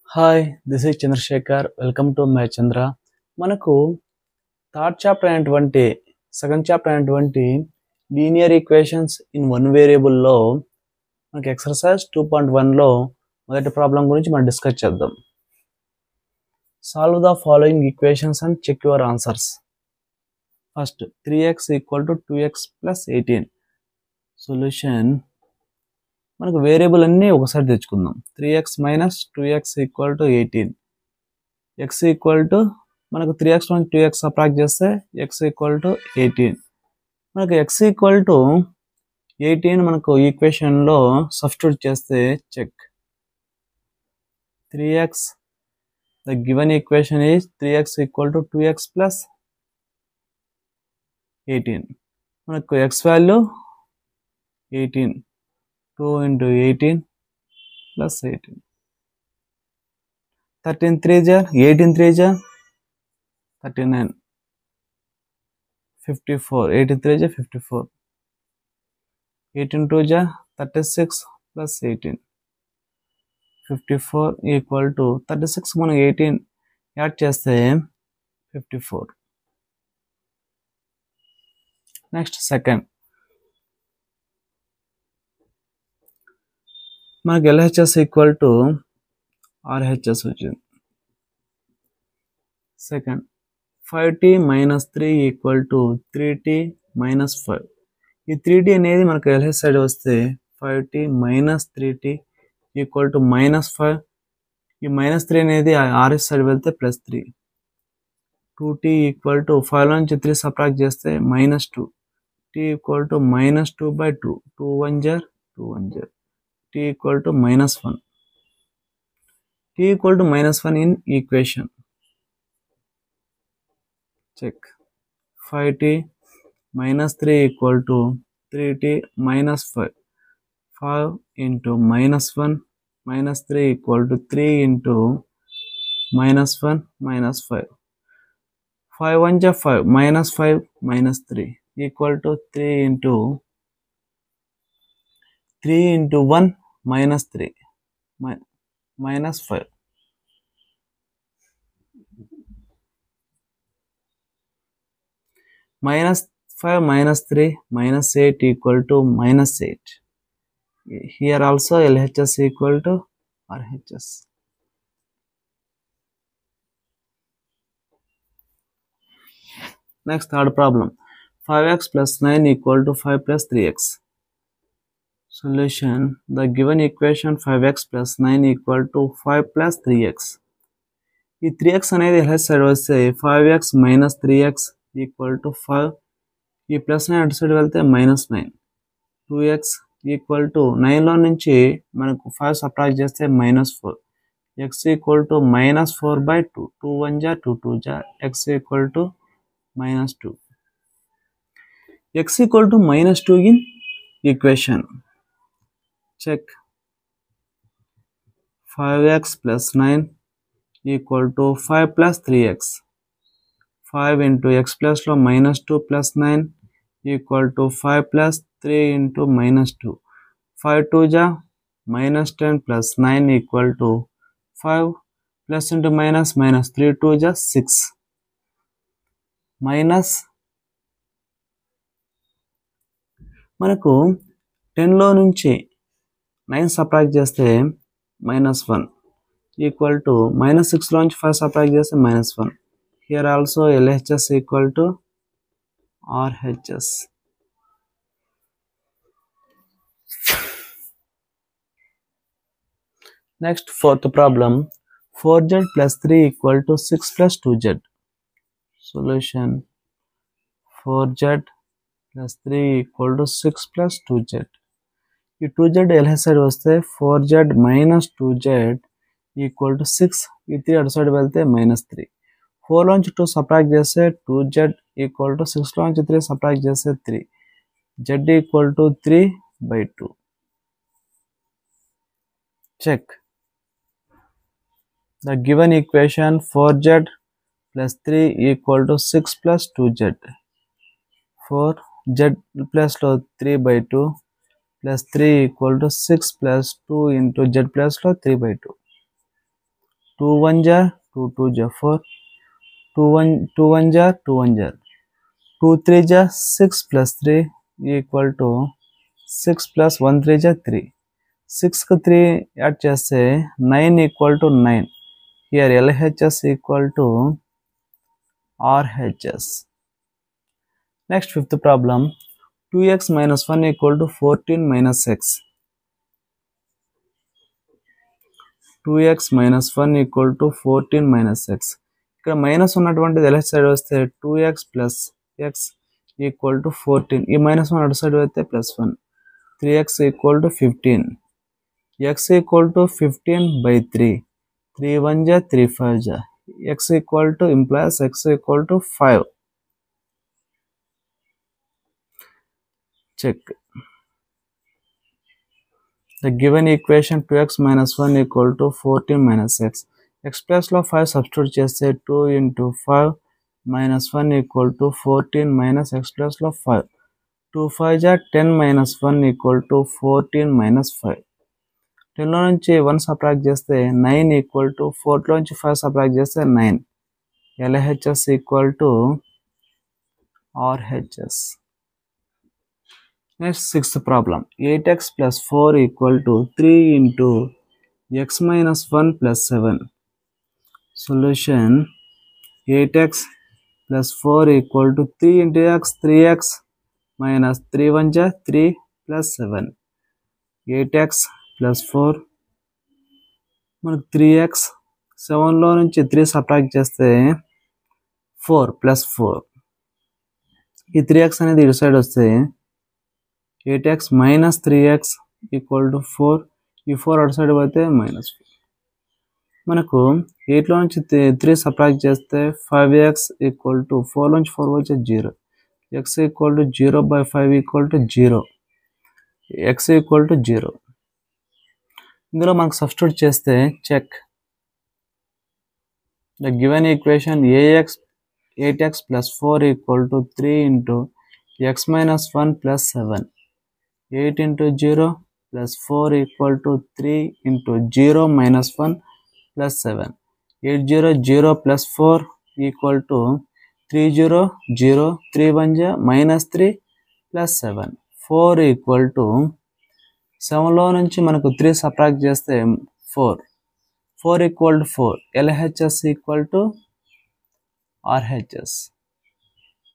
Hi this is Chandrashekar welcome to my Chandra. మనకు third chapter అయినటువంటి second chapter అయినటువంటి linear equations in one వేరియబుల్లో మనకి ఎక్సర్సైజ్ 2.1లో మొదటి ప్రాబ్లం గురించి మనం డిస్కస్ చేద్దాం. Solve the following equations and check your answers. First 3x = 2x + 18. Solution మనకు వేరియబుల్ అన్నీ ఒకసారి తెచ్చుకుందాం. 3x - 2x = 18. x మనకు 3x నుంచి 2x సబ్ట్రాక్ట్ చేస్తే x = 18. మనకు x = 18 మనకు ఈక్వేషన్లో సబ్స్టిట్యూట్ చేస్తే check 3x. The given equation is 3x = 2x + 18. మనకు x వాల్యూ 18. 2 × 18 + 18. 13 3 18 3 39. 54. 18 3 54. 18 2 36 + 18. 54 = 36 మనం 18 యాడ్ చేస్తే 54. నెక్స్ట్ సెకండ్ మనకి LHS = RHS వచ్చింది. Second 5t - 3 = 3t - 5. ఈ 3t అనేది మనకు LHS సైడ్ వస్తే 5t - 3t = -5. ఈ -3 అనేది RHS సైడ్ వెళ్తే +3. 2t = 5 నుంచి 3 సబ్ట్రాక్ట్ చేస్తే -2. t = -2/2. 2 1 2 1 t = -1. t = -1 in equation. Check 5t - 3 = 3t - 5. 5 × -1 - 3 = 3 × -1 - 5. 5 1 5 -5 - 3 = 3 × 1 - 3 -5. -5 - 3 -8 = -8. Here also LHS = RHS. Next third problem 5x + 9 = 5 + 3x. Solution the given equation 5x + 9 = 5 + 3x. ఈ 3x అనేది LHS side వస్తే 5x - 3x = 5. ఈ +9 అటు side వెళ్తే -9. 2x = 9లో నుంచి మనకు 5 subtract చేస్తే -4. x = -4/2. 2 1 2 2 x = -2. x = -2 in equation. Check 5x + 9 = 5 + 3x. 5 × x ప్లస్లో -2 + 9 = 5 + 3 × -2. 5 2 -10 + 9 = 5 ప్లస్ ఇంటూ మైనస్ -3 2 6. మైనస్ మనకు 10లో నుంచి 9 సబ్ట్రాక్ట్ చేస్తే -1 = -6లో నుంచి 5 సబ్ట్రాక్ట్ చేస్తే -1. Here also LHS = RHS. Next fourth problem 4z + 3 = 6 + 2z. Solution 4z + 3 = 6 + 2z. ఈ 2z LHS సైడ్ వస్తే 4z - 2z = 6. ఈ 3 అటు సైడ్ వెళ్తే -3. 4 నుంచి 2 సబ్ట్రాక్ట్ చేస్తే 2z = 6లో నుంచి 3 సబ్ట్రాక్ట్ చేస్తే 3. z = 3/2. Check the given equation 4z + 3 = 6 + 2z. 4z ప్లస్లో 3/2 + 3 = 6 + 2 × z ప్లస్లో 3/2. 2 1 jar 2 2 jar 4 2 1 jar 2 1 jar 2 3 jar 6 plus 3 equal to 6 plus 1 3 jar 3 6 కు 3 యాడ్ చేస్తే 9 equal to 9 here LHS equal to RHS. Next fifth problem 2x minus 1 equal to 14 minus x. 2x minus 1 equal to 14 minus x. ఇక్కడ minus ఉన్నటువంటిది LH side వస్తే 2x plus x equal to 14. ఈ minus 1 అటు side వస్తే plus 1 3x equal to 15. x equal to 15 by 3. 3 1 ja 3 5 ja. X equal to implies x equal to 5. Check. The given equation 2x minus 1 equal to 14 minus x. X plus లో 5 substitute చేస్తే 2 into 5 minus 1 equal to 14 minus x plus లో 5. 2 5 ja 10 minus 1 equal to 14 minus 5. 10 లో నుంచి 1 subtract చేస్తే 9 equal to 4 లో నుంచి 5 subtract చేస్తే 9. LHS equal to RHS. Next sixth problem 8x plus 4 equal to 3 into x minus 1 plus 7. Solution 8x plus 4 equal to 3 into x 3x minus 3 1 ja 3 plus 7. 8x plus 4 మనకు 3x 7 లో నుంచి 3 subtract చేస్తే 4 plus 4. ఈ 3x అనేది ఇటు side వస్తే 8x minus 3x equal to 4. ఈ 4 అటు సైడ్ పోతే minus 4. మనకు 8 లో నుంచి 3 సబ్ట్రాక్ట్ చేస్తే 5x equal to 4 నుంచి 4 వచ్చే 0. x equal to 0 by 5 equal to 0. x equal to 0. ఇందులో మనకు సబ్స్టిట్యూట్ చేస్తే check. The given equation 8x plus 4 equal to 3 into x minus 1 plus 7. 8 into 0 plus 4 equal to 3 into 0 minus 1 plus 7. 8 0 0 plus 4 equal to 3 0 0 3 1 ja minus 3 plus 7. 4 equal to 7 లో నుంచి మనకు 3 subtract చేస్తే 4. 4 equal to 4. LHS equal to RHS.